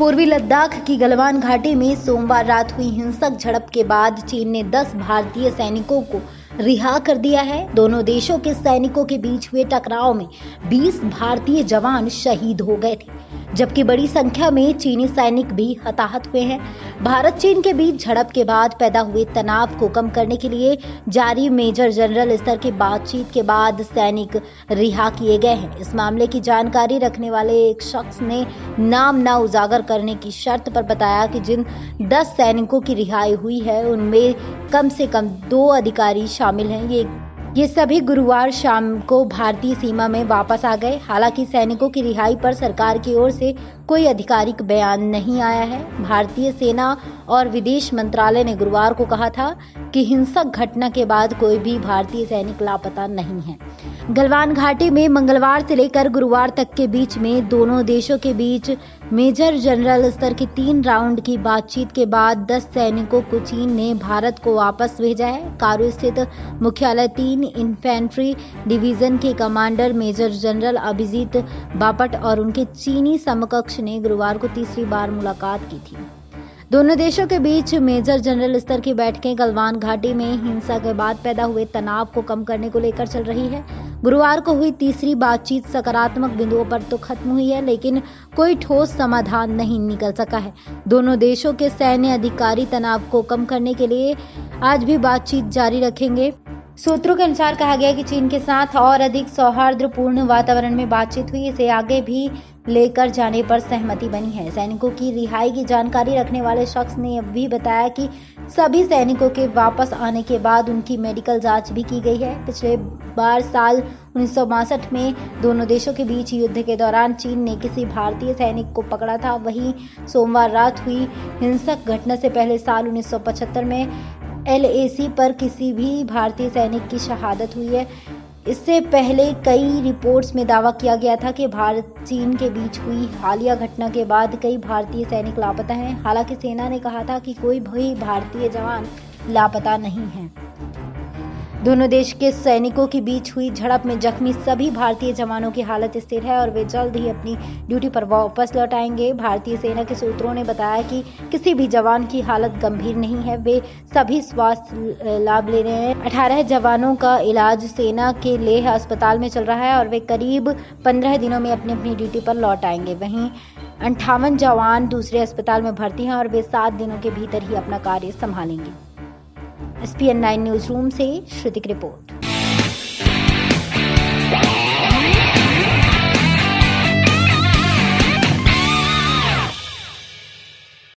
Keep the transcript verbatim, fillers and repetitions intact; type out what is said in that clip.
पूर्वी लद्दाख की गलवान घाटी में सोमवार रात हुई हिंसक झड़प के बाद चीन ने दस भारतीय सैनिकों को रिहा कर दिया है। दोनों देशों के सैनिकों के बीच हुए टकराव में बीस भारतीय जवान शहीद हो गए थे, जबकि बड़ी संख्या में चीनी सैनिक भी हताहत हुए हैं। भारत चीन के बीच झड़प के बाद पैदा हुए तनाव को कम करने के लिए जारी मेजर जनरल स्तर की बातचीत के बाद सैनिक रिहा किए गए हैं। इस मामले की जानकारी रखने वाले एक शख्स ने नाम न उजागर करने की शर्त पर बताया कि जिन दस सैनिकों की रिहाई हुई है उनमें कम से कम दो अधिकारी शामिल हैं। ये ये सभी गुरुवार शाम को भारतीय सीमा में वापस आ गए। हालांकि सैनिकों की रिहाई पर सरकार की ओर से कोई आधिकारिक बयान नहीं आया है। भारतीय सेना और विदेश मंत्रालय ने गुरुवार को कहा था कि हिंसक घटना के बाद कोई भी भारतीय सैनिक लापता नहीं है। गलवान घाटी में मंगलवार से लेकर गुरुवार तक के बीच में दोनों देशों के बीच मेजर जनरल स्तर की तीन राउंड की बातचीत के बाद दस सैनिकों को चीन ने भारत को वापस भेजा है। कारो स्थित मुख्यालय तीन इन्फेंट्री डिवीजन के commander major general Abhijeet Bapat और उनके चीनी समकक्ष ने गुरुवार को तीसरी बार मुलाकात की थी। दोनों देशों के बीच मेजर जनरल स्तर की बैठकें गलवान घाटी में हिंसा के बाद पैदा हुए तनाव को कम करने को लेकर चल रही है। गुरुवार को हुई तीसरी बातचीत सकारात्मक बिंदुओं पर तो खत्म हुई है, लेकिन कोई ठोस समाधान नहीं निकल सका है। दोनों देशों के सैन्य अधिकारी तनाव को कम करने के लिए आज भी बातचीत जारी रखेंगे। सूत्रों के अनुसार कहा गया कि चीन के साथ और अधिक सौहार्दपूर्ण वातावरण में बातचीत हुई, इसे आगे भी लेकर जाने पर सहमति बनी है। सैनिकों की रिहाई की जानकारी रखने वाले शख्स ने यह भी बताया कि सभी सैनिकों के वापस आने के बाद उनकी मेडिकल जांच भी की गई है। पिछले बार साल उन्नीस सौ बासठ में दोनों देशों के बीच युद्ध के दौरान चीन ने किसी भारतीय सैनिक को पकड़ा था। वहीं सोमवार रात हुई हिंसक घटना से पहले साल उन्नीस सौ पचहत्तर में एल ए सी पर किसी भी भारतीय सैनिक की शहादत हुई है। इससे पहले कई रिपोर्ट्स में दावा किया गया था कि भारत चीन के बीच हुई हालिया घटना के बाद कई भारतीय सैनिक लापता हैं। हालांकि सेना ने कहा था कि कोई भी भारतीय जवान लापता नहीं है। दोनों देश के सैनिकों के बीच हुई झड़प में जख्मी सभी भारतीय जवानों की हालत स्थिर है और वे जल्द ही अपनी ड्यूटी पर वापस लौट आएंगे। भारतीय सेना के सूत्रों ने बताया कि किसी भी जवान की हालत गंभीर नहीं है, वे सभी स्वास्थ्य लाभ ले रहे हैं। अठारह जवानों का इलाज सेना के लेह अस्पताल में चल रहा है और वे करीब पंद्रह दिनों में अपनी अपनी ड्यूटी पर लौट आएंगे। वहीं अंठावन जवान दूसरे अस्पताल में भर्ती हैं और वे सात दिनों के भीतर ही अपना कार्य संभालेंगे। S P N nine newsroom से श्रुतिक रिपोर्ट।